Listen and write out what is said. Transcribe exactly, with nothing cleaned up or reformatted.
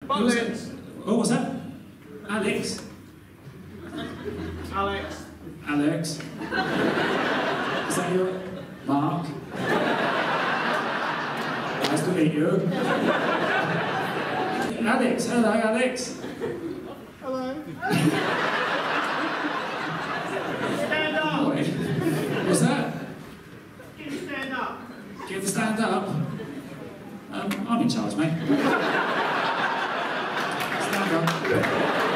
Butlins. Oh, what's that? Alex. Alex. Alex. Is that your Mark? Nice to meet you. Alex, hello, Alex. Hello. Stand up. Boy. What's that? Get to stand up. Get to stand up. Um, I'm in charge, mate. Stand up.